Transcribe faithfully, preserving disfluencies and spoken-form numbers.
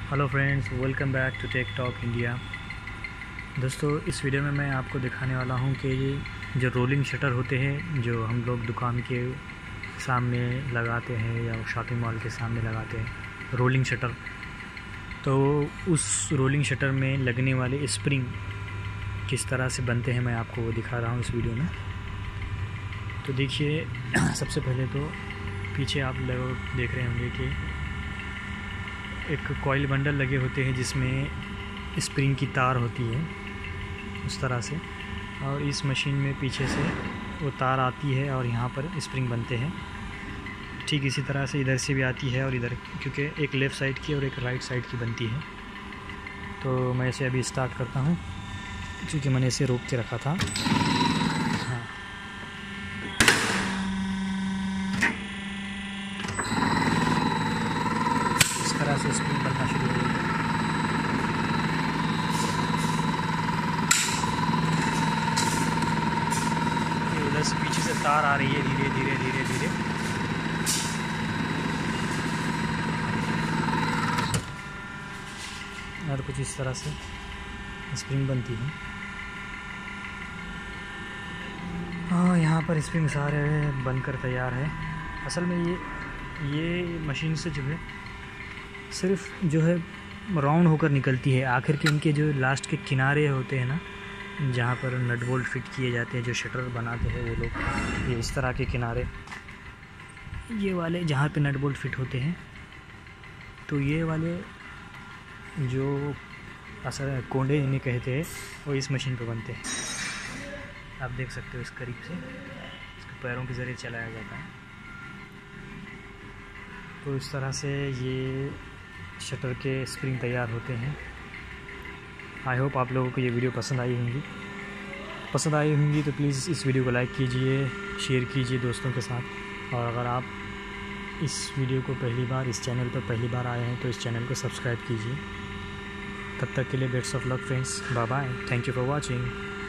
Hello friends, welcome back to tech talk India. दोस्तों, इस video में मैं आपको दिखाने वाला हूं कि ये जो रोलिंग शटर होते हैं जो हम लोग दुकान के सामने लगाते हैं या शॉपिंग मॉल के सामने लगाते हैं, रोलिंग शटर। तो उस रोलिंग शटर में लगने वाले स्प्रिंग किस तरह से बनते हैं मैं आपको वो दिखा रहा हूँ इस वीडियो में। तो देखिए, सबसे पहले तो पीछे आप लोग देख रहे होंगे कि एक कॉइल बंडल लगे होते हैं जिसमें स्प्रिंग की तार होती है उस तरह से, और इस मशीन में पीछे से वो तार आती है और यहाँ पर स्प्रिंग बनते हैं। ठीक इसी तरह से इधर से भी आती है और इधर, क्योंकि एक लेफ़्ट साइड की और एक राइट साइड की बनती है। तो मैं इसे अभी स्टार्ट करता हूँ क्योंकि मैंने इसे रोक के रखा था। हाँ, इस तरह से स्प्रिंग बनना शुरू हो गई। इधर से पीछे से तार आ रही है धीरे धीरे धीरे धीरे। और कुछ इस तरह से स्प्रिंग बनती है। हाँ, यहाँ पर स्प्रिंग सारे बनकर तैयार है। असल में ये ये मशीन से जो है सिर्फ जो है राउंड होकर निकलती है। आखिर के इनके जो लास्ट के किनारे होते हैं ना, जहाँ पर नट बोल्ट फिट किए जाते हैं, जो शटर बनाते हैं वो लोग, ये इस तरह के किनारे, ये वाले जहाँ पे नट बोल्ट फिट होते हैं, तो ये वाले जो असल कोंडे इन्हें कहते हैं, वो इस मशीन पे बनते हैं। आप देख सकते हो इस करीब से, इसके पैरों के ज़रिए चलाया जाता है। तो इस तरह से ये शटर के स्प्रिंग तैयार होते हैं। आई होप आप लोगों को ये वीडियो पसंद आई होंगी पसंद आई होंगी तो प्लीज़ इस वीडियो को लाइक कीजिए, शेयर कीजिए दोस्तों के साथ। और अगर आप इस वीडियो को पहली बार, इस चैनल पर पहली बार आए हैं तो इस चैनल को सब्सक्राइब कीजिए। तब तक के लिए best of luck friends, bye bye, thank you for watching.